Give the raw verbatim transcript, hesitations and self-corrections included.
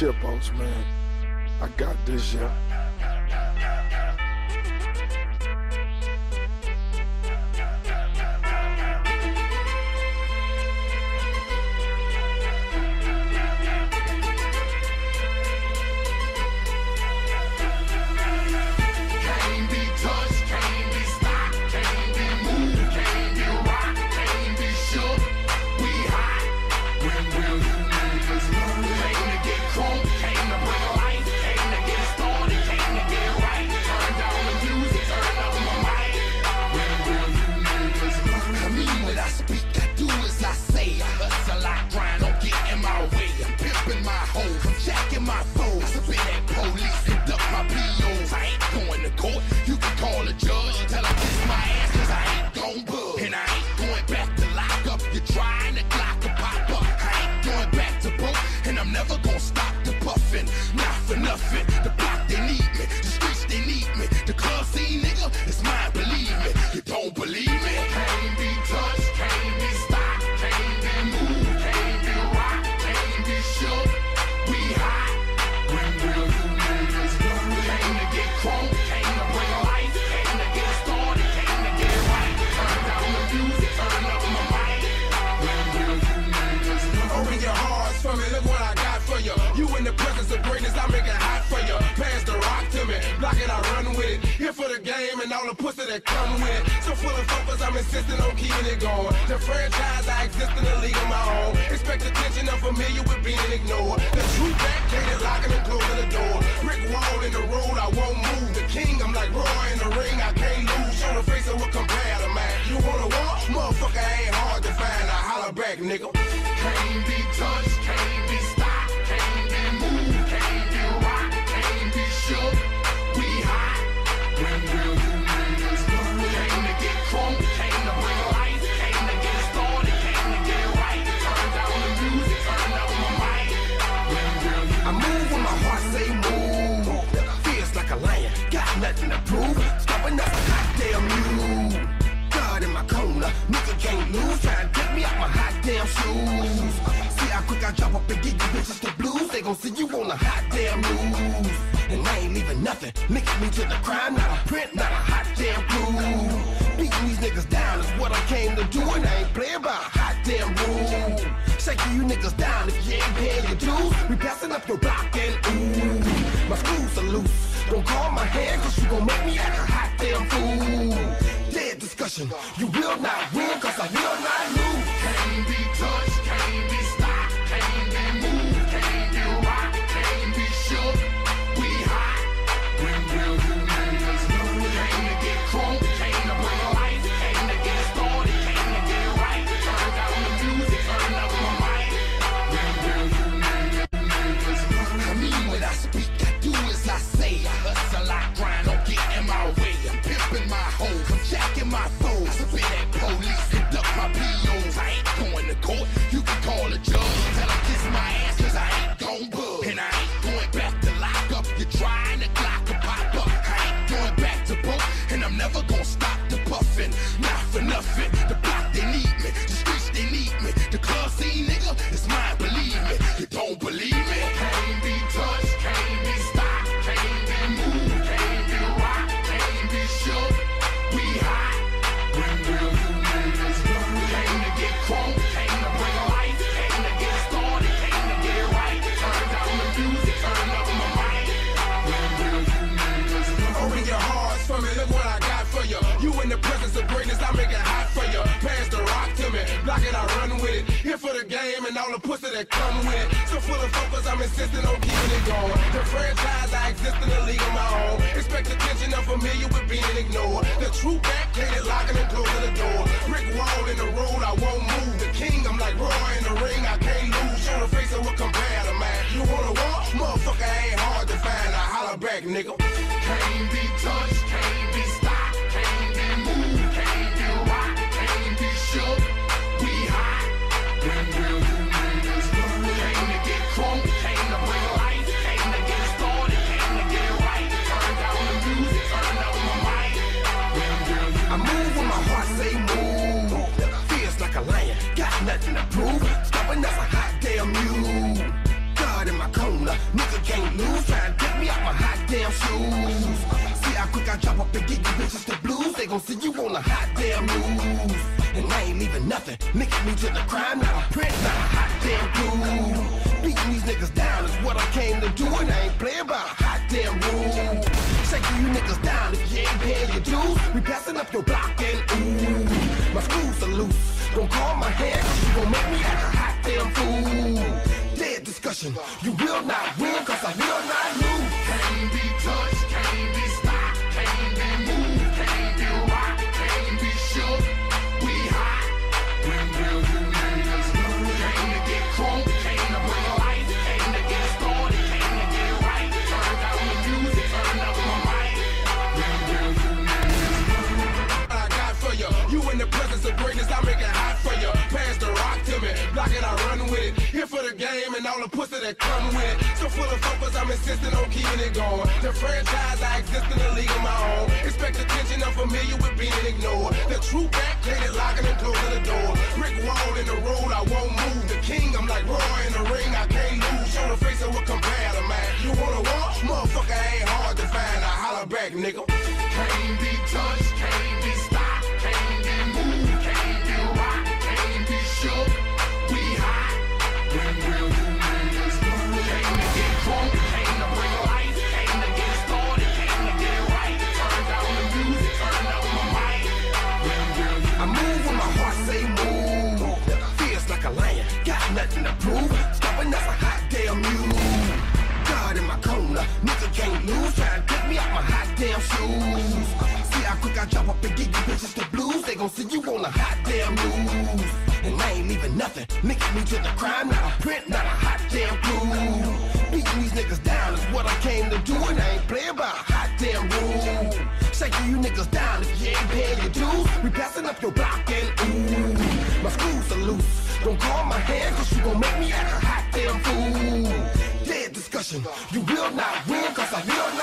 chill, boss, man. I got this, yeah. You will not win, cause I will not lose. Can't be touched, can't be stopped, can't be moved, can't be rocked, can't be shook. We hot. When will you niggas know? Came to get crunk, came to bring life, came to get started, came to get right. Turn down the music, turn up my mic. When will you niggas, niggas know? I mean when I speak, I do as I say. I hustle, I grind, don't get in my way. I'm pimping my hoes, I'm jacking my foes. Spit at police, conduct my P Os. I ain't going to court, you can call a judge. Tell him kiss my ass, cause I ain't gon' bug. And I ain't going back to lock up. You're trying to clock a pop up. I ain't going back to broke, and I'm never gon' stop the puffin'. Not for nothing, the block they need me, the streets they need me. The club scene, nigga, it's mine, believe me. You don't believe me? Can't be touched, can't be stopped, can't be moved, can't be rocked, can't be shook. We hot. When will you niggas know? Came to get crunk, came to bring life, came to get started, came to get right. Turn down the music, turn up my mic. When will you niggas know? Open your hearts for me, look what I got for you. You in the presence of greatness, I make it hot for you. Pass the rock to me, block it, I run with it. Here for the game and all the pussy that come with it. So full of focus, I'm insisting on keeping it going. The franchise, I exist in a league of my own. Expect attention, I'm familiar with being ignored. The true back, can't locking and closing the door. Brick wall in the road, I won't move. The king, I'm like Roy in the ring, I can't lose. Show the face of what compare to man. You wanna walk? Motherfucker ain't hard to find. I holler back, nigga. Can't be touched, can't be stopped, can't be moved, can't be rocked, can't be shook. We hot. When will you niggas know? Came to get crunk, came to bring life, came to get started, came to get right. Turn down the music, turn up my mic. When will you I move when my heart say move. Feels like a lion, got nothing to prove. Stopping us a hot damn mule. God in my corner, corner, nigga can't lose. Try and get me out my hot damn shoes. See how quick I drop up and get you bitches the blues. They gon' see you on the hot damn news. And I ain't leaving nothing, linking me to the crime. Not a print, not a hot damn clue. Beating these niggas down is what I came to do, and I ain't playing by a hot damn rule. Shaking you niggas down if you ain't paying your dues. We passing up your block and ooh, my screws are loose. Don't call my hand, cause you gon' make me act a hot damn fool. Dead discussion, you will not win, cause I will not lose. Can't be touched, can't be stopped, can't be moved, can't be rocked, can't be shook. We hot, when will you niggas move? Came to get crunk, came to bring life, came to get started, came to get right. Turn down the music, turn up my mic. When will you niggas move? I got for you, you in the presence of greatness, I make it hot for you. Pass the rock to me, block it, I run with it. Here for the game and all the pussy that come with it. So full of focus, I'm insisting on keeping it going. The franchise, I exist in a league of my own. Expect attention, I'm familiar with being ignored. The true back, cated locking and closing the door. Brick wall in the road, I won't move. The king, I'm like Roy in the ring, I can't lose. Show the face of what compare to man. You wanna walk? Motherfucker ain't hard to find. I holler back, nigga. Can't be touched, can't be stopped, can't be moved, can't be rocked, can't be shook. We hot. When will you niggas move? Came to get drunk, came to bring life, came to get started, came to get right. Turn down the music, turn up my mic. When will you I move when my heart say move. Feels like a lion, got nothing to prove. Stopping that's a hot damn mule. God in my corner, nigga can't lose. Try and get me out my hot damn shoes. See how quick I drop up and get you bitches the blues. They gon' see you on the hot damn news. And I ain't leaving nothing, linking me to the crime. Not a print, not a hot damn clue. Beating these niggas down is what I came to do, and I ain't playing by a hot damn rule. Shaking you niggas down if you ain't paying your dues. We passing up your block and ooh, my screws are loose. Don't call my hand, cause you gon' make me act a hot damn fool. Dead discussion, you will not win, cause I will not